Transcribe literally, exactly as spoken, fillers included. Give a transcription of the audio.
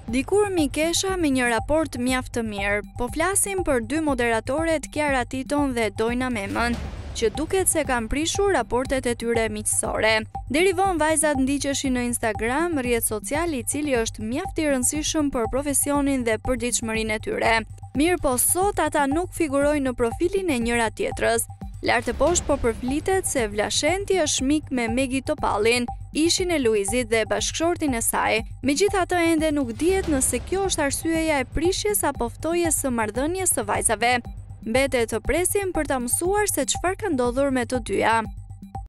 Dikur Mikesha me një raport mjaft të mirë, po flasim për dy moderatoret Kiara Titon dhe Dojna Memën, që duket se kanë prishur raportet e tyre miqësore. Deri vonë vajzat ndiqeshin në Instagram, rrjet social i cili është mjaft i rëndësishëm për profesionin dhe përditshmërinë e tyre. Mirë po sot ata nuk figurojnë në profilin e njëra tjetrës. Lart e poshtë po përflitet se Vllashenti është mik me Megi Topallin, ishin e Luizit dhe bashkëshortin e saj. Megjithatë ende nuk dihet nëse kjo është arsyeja e prishjes apo ftojes së marrëdhënies së vajzave. Mbetet të presim për ta mësuar se çfarë ka ndodhur me të dyja.